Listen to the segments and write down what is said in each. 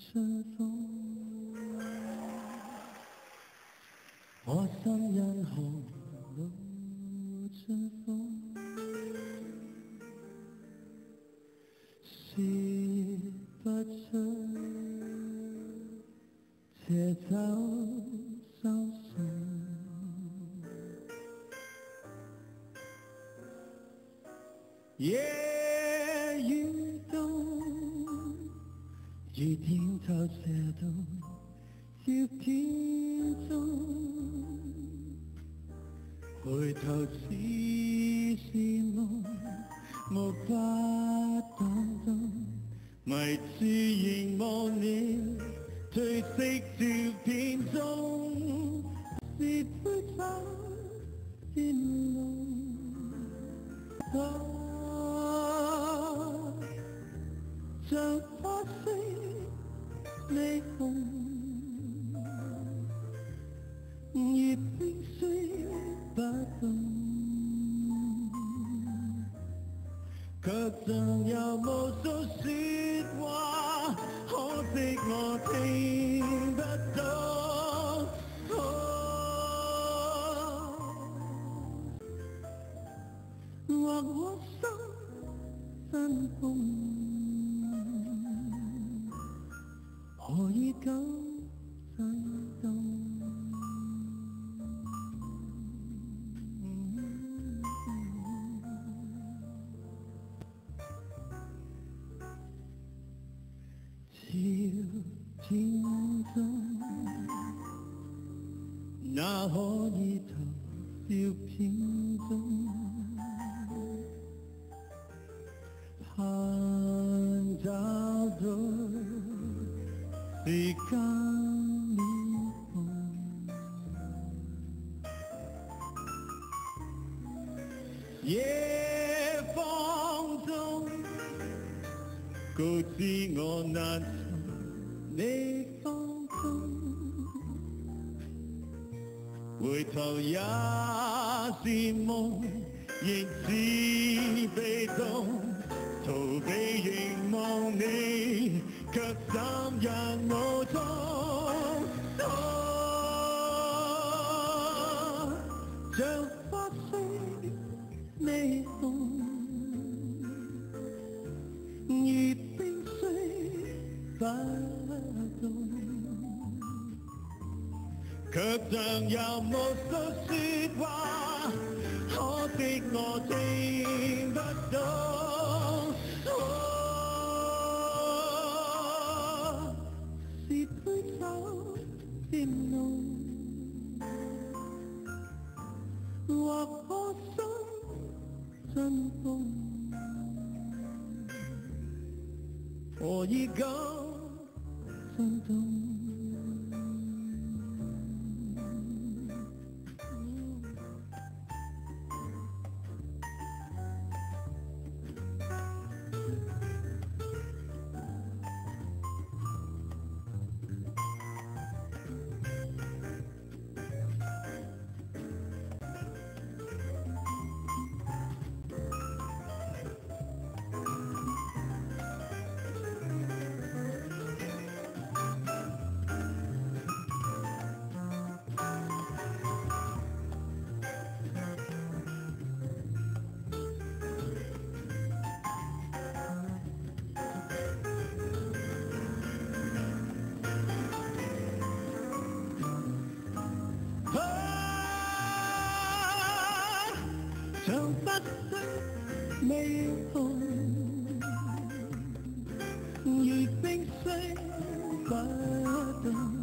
春風，我心因紅露春風，說不出，且走心信。夜雨冬，雨點投射到照片中，回頭只是夢，無法當中，迷住凝望你褪色照片中，是杯酒甜濃。像花色霓虹，越冰水不動，卻像有無數說話，可惜我聽不到。或我心真空。何以敢震動？照片中，哪可以投照片中？盼找到時間臉紅，夜風中告知我難從你放縱，回頭也是夢，亦是被動，逃避凝望你，卻三日無蹤。像花色霓虹，如冰水不動，卻像有無數說話，可惜我聽不到。是杯酒甜濃，或我心真空，何以敢震動？像不色霓虹，如冰水不動，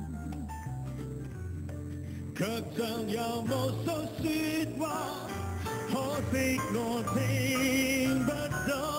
卻像有無數說話，可惜我聽不到。